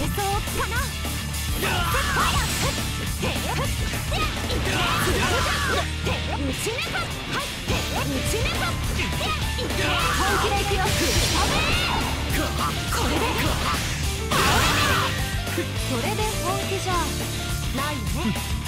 かな。本気でいくよ。これで本気じゃないね。